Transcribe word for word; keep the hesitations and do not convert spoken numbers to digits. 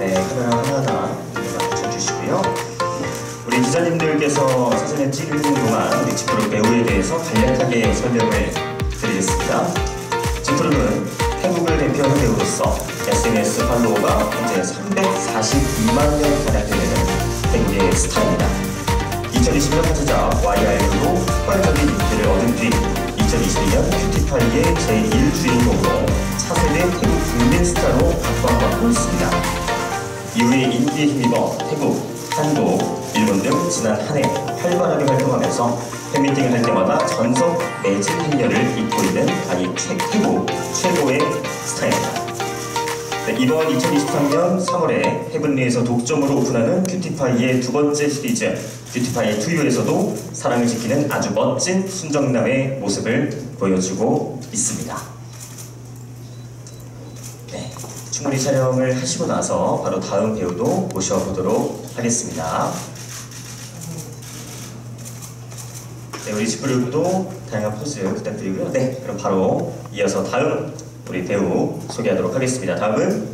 네, 카메라 하나하나 맞춰주시고요. 우리 기자님들께서 사진을 찍는 동안 우리 지프룩 배우에 대해서 간략하게 설명을 드리겠습니다. 지프룩은 태국을 대표하는 배우로서 에스엔에스 팔로워가 현재 삼백사십이만 명가량 되는 태국의 스타입니다. 이천이십 년 화제작 와이알유로 폭발적인 인기를 얻은 뒤 이천이십이 년 큐티파이의 제일 주인공으로 차세대 태국 국민 스타로 각광받고 있습니다. 이후에 인기에 힘입어 태국, 한국, 일본 등 지난 한 해 활발하게 활동하면서 팬미팅을 할 때마다 전석 매진 행렬을 잇고 있는 아니 최, 태국 최고의 스타입니다. 네, 이번 이천이십삼 년 삼월에 헤븐리에서 독점으로 오픈하는 큐티파이의 두 번째 시리즈 큐티파이 투유에서도 사랑을 지키는 아주 멋진 순정남의 모습을 보여주고 있습니다. 네, 충분히 촬영을 하시고 나서 바로 다음 배우도 모셔보도록 하겠습니다. 네, 우리 지프룩도 다양한 포즈 부탁드리고요. 네, 그럼 바로 이어서 다음 우리 배우 소개하도록 하겠습니다. 다음은